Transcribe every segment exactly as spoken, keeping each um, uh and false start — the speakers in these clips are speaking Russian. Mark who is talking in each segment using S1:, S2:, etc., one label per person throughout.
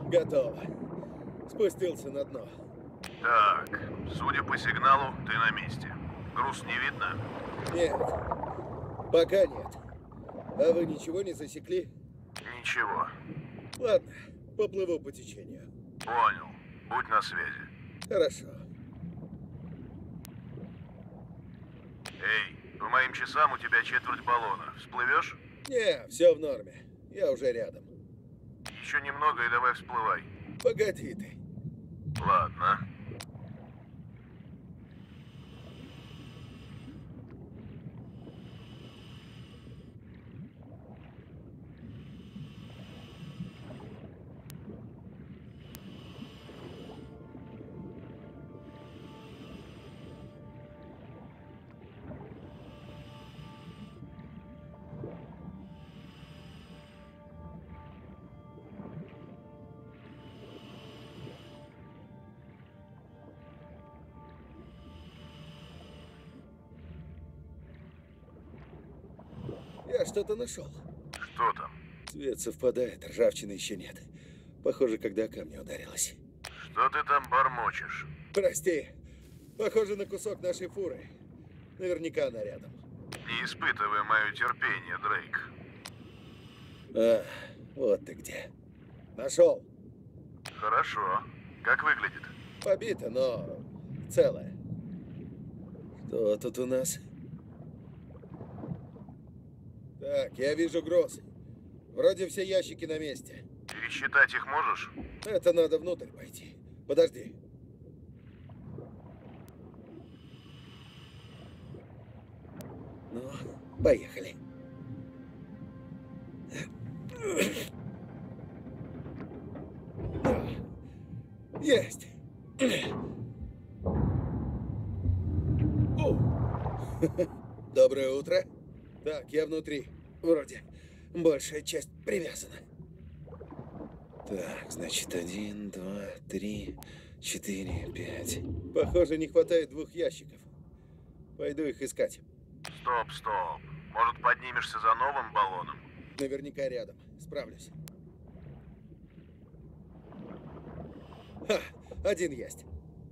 S1: Готово. Спустился на дно.
S2: Так, судя по сигналу, ты на месте. Груз не видно?
S1: Нет, пока нет. А вы ничего не засекли?
S2: Ничего.
S1: Ладно, поплыву по течению.
S2: Понял. Будь на связи.
S1: Хорошо.
S2: Эй, по моим часам у тебя четверть баллона. Всплывешь?
S1: Не, все в норме. Я уже рядом.
S2: Еще немного и давай всплывай.
S1: Погоди ты.
S2: Ладно.
S1: Я что-то нашел.
S2: Что там?
S1: Цвет совпадает, ржавчины еще нет. Похоже, когда о камни ударилась.
S2: Что ты там бормочешь?
S1: Прости. Похоже на кусок нашей фуры. Наверняка она рядом.
S2: Не испытывай мое терпение, Дрейк.
S1: А, вот ты где. Нашел.
S2: Хорошо. Как выглядит?
S1: Побито, но целое. Что тут у нас? Так, я вижу груз. Вроде все ящики на месте.
S2: Пересчитать их можешь?
S1: Это надо внутрь пойти. Подожди. Ну, поехали. Есть. О. Доброе утро. Так, я внутри. Вроде большая часть привязана. Так, значит, один, два, три, четыре, пять. Похоже, не хватает двух ящиков. Пойду их искать.
S2: Стоп, стоп. Может, поднимешься за новым баллоном?
S1: Наверняка рядом. Справлюсь. Ха, один есть.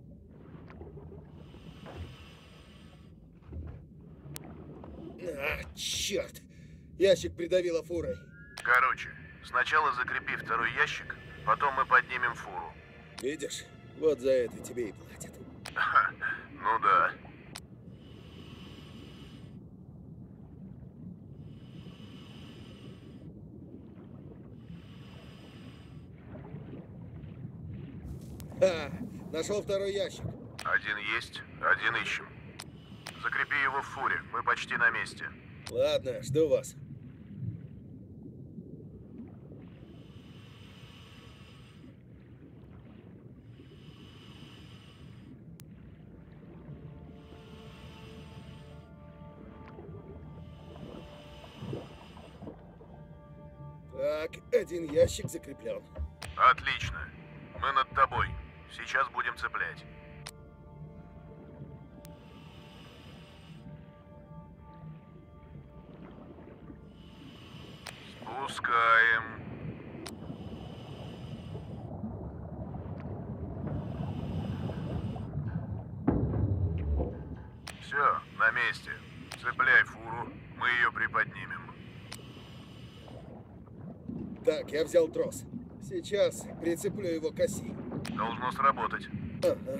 S1: А, черт! Ящик придавило фурой.
S2: Короче, сначала закрепи второй ящик, потом мы поднимем фуру.
S1: Видишь? Вот за это тебе и платят.
S2: Ну да.
S1: А, нашел второй ящик.
S2: Один есть, один ищем. Закрепи его в фуре, мы почти на месте.
S1: Ладно, жду вас. Так, один ящик закреплен.
S2: Отлично. Мы над тобой. Сейчас будем цеплять. Спускаем. Все, на месте. Цепляй фуру, мы ее приподнимем.
S1: Так, я взял трос. Сейчас прицеплю его к оси.
S2: Должно сработать.
S1: Ага.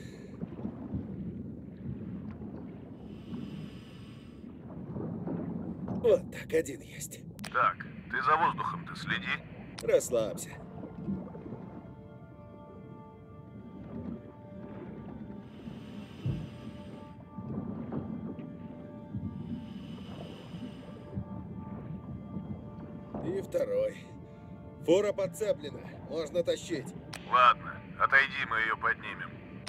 S1: Вот так, один есть.
S2: Так, ты за воздухом-то следи.
S1: Расслабься. И второй. Фура подцеплена. Можно тащить.
S2: Ладно, отойди, мы ее поднимем.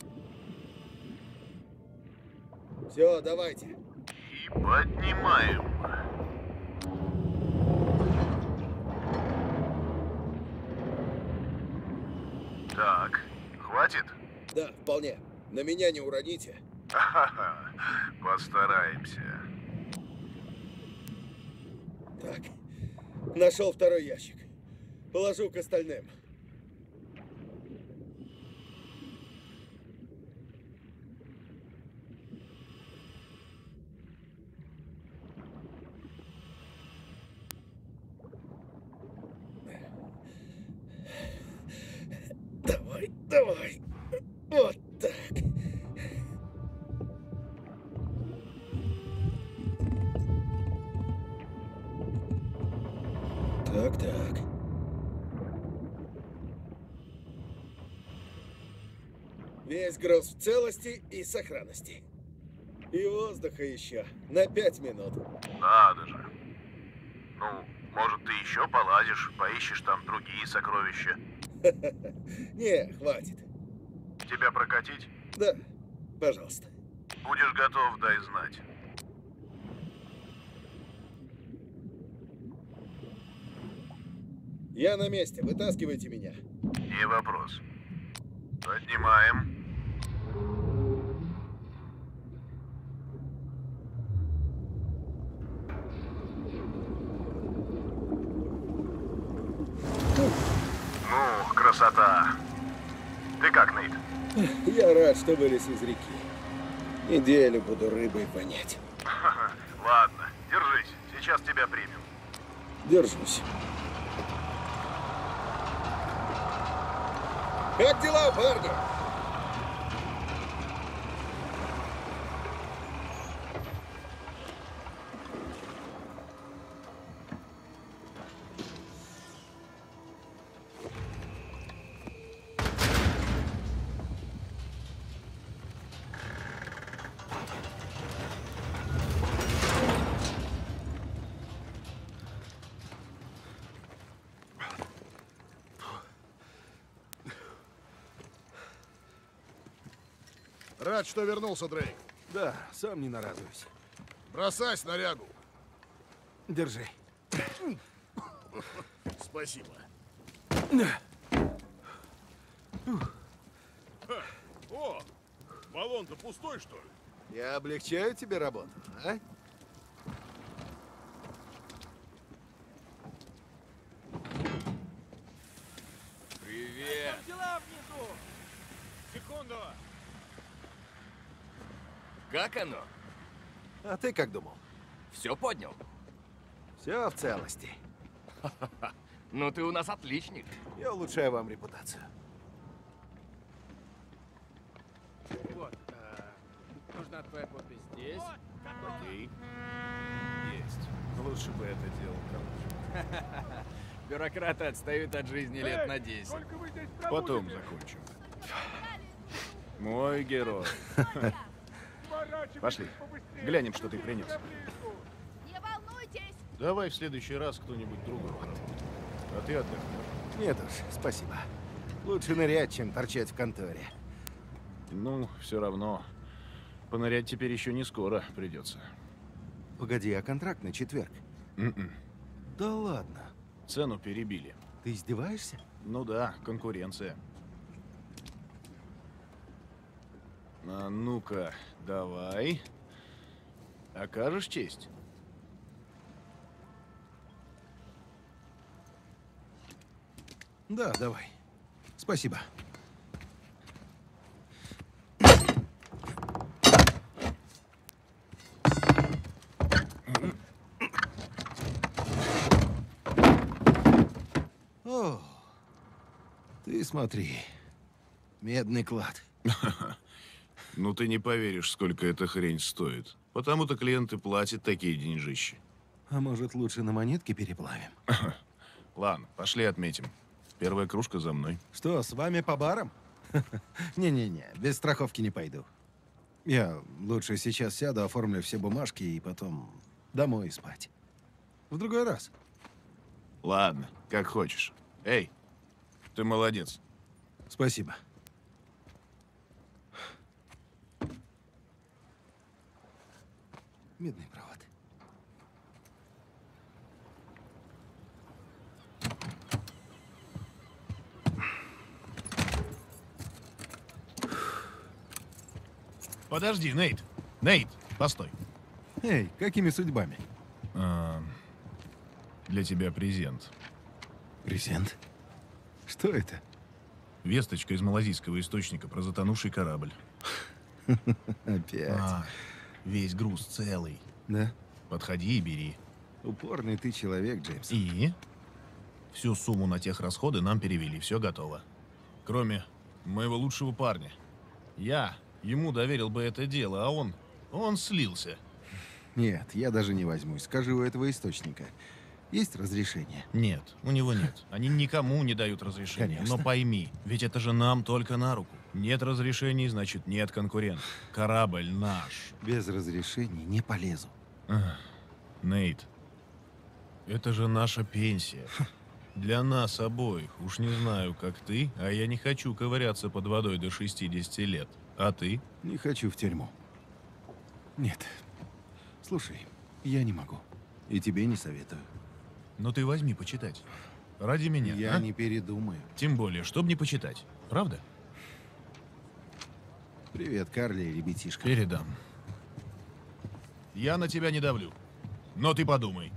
S1: Все, давайте.
S2: И поднимаем. Так, хватит?
S1: Да, вполне. На меня не уроните.
S2: Ха-ха, постараемся.
S1: Так, нашел второй ящик. Положу к остальным. Так-так. Весь груз в целости и сохранности. И воздуха еще на пять минут.
S2: Надо же. Ну, может, ты еще полазишь, поищешь там другие сокровища.
S1: Не, хватит.
S2: Тебя прокатить?
S1: Да, пожалуйста.
S2: Будешь готов, дай знать.
S1: Я на месте, вытаскивайте меня.
S2: Не вопрос. Поднимаем. Ну, красота. Ты как, Нейт?
S1: Я рад, что вылез из реки. Неделю буду рыбой вонять.
S2: Ладно, держись. Сейчас тебя примем.
S1: Держусь. Как дела, парни?
S3: Рад, что вернулся, Дрейк.
S4: Да, сам не нарадуюсь.
S3: Бросай снарягу.
S4: Держи.
S3: Спасибо. Ха. О, баллон-то пустой, что ли?
S4: Я облегчаю тебе работу, а? Привет.
S5: Как дела внизу? Секунду.
S6: Как оно?
S4: А ты как думал?
S6: Все поднял?
S4: Все в целости.
S6: Ну ты у нас отличник.
S4: Я улучшаю вам репутацию.
S5: Вот. а, нужна твоя подпись здесь.
S3: Окей. Есть. Лучше бы это делал короче.
S6: Бюрократы отстают от жизни лет на десять.
S3: Потом закончим. Мой герой. Пошли. Глянем, что ты принес.
S7: Не волнуйтесь!
S3: Давай в следующий раз кто-нибудь другой. А ты отдохнешь.
S4: Нет уж, спасибо. Лучше нырять, чем торчать в конторе.
S3: Ну, все равно. Понырять теперь еще не скоро придется.
S4: Погоди, а контракт на четверг?
S3: М-м.
S4: Да ладно.
S3: Цену перебили.
S4: Ты издеваешься?
S3: Ну да, конкуренция. А ну-ка, давай. Окажешь честь?
S4: Да, давай. Спасибо. О, ты смотри. Медный клад.
S3: Ну ты не поверишь, сколько эта хрень стоит. Потому-то клиенты платят такие деньжищи.
S4: А может, лучше на монетки переплавим?
S3: Ладно, пошли отметим. Первая кружка за мной.
S4: Что, с вами по барам? Не-не-не, без страховки не пойду. Я лучше сейчас сяду, оформлю все бумажки и потом домой спать. В другой раз.
S3: Ладно, как хочешь. Эй, ты молодец.
S4: Спасибо. Медный провод.
S3: Подожди, Нейт. Нейт, постой.
S4: Эй, какими судьбами?
S3: А, для тебя презент.
S4: Презент? Что это?
S3: Весточка из малазийского источника про затонувший корабль.
S4: Опять.
S3: А, весь груз целый.
S4: Да?
S3: Подходи и бери.
S4: Упорный ты человек, Джеймс.
S3: И? Всю сумму на тех расходы нам перевели, все готово. Кроме моего лучшего парня. Я ему доверил бы это дело, а он... он слился.
S4: Нет, я даже не возьмусь. Скажи у этого источника. Есть разрешение?
S3: Нет, у него нет. Они никому не дают разрешения.
S4: Конечно.
S3: Но пойми, ведь это же нам только на руку. Нет разрешений, значит нет конкурентов. Корабль наш.
S4: Без разрешений не полезу.
S3: Ах, Нейт, это же наша пенсия. Для нас обоих. Уж не знаю, как ты, а я не хочу ковыряться под водой до шестидесяти лет. А ты?
S4: Не хочу в тюрьму. Нет. Слушай, я не могу. И тебе не советую.
S3: Ну ты возьми почитать. Ради меня,
S4: Я
S3: а?
S4: не передумаю.
S3: Тем более, чтобы не почитать. Правда?
S4: Привет, Карли и ребятишка.
S3: Передам. Я на тебя не давлю. Но ты подумай.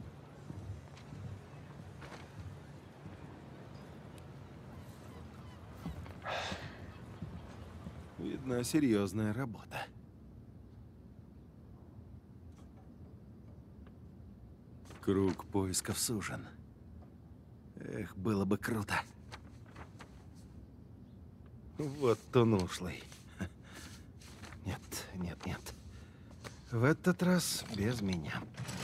S4: Видно, серьезная работа. Круг поисков сужен. Эх, было бы круто. Вот он ушлый. Нет, нет, нет. В этот раз без меня.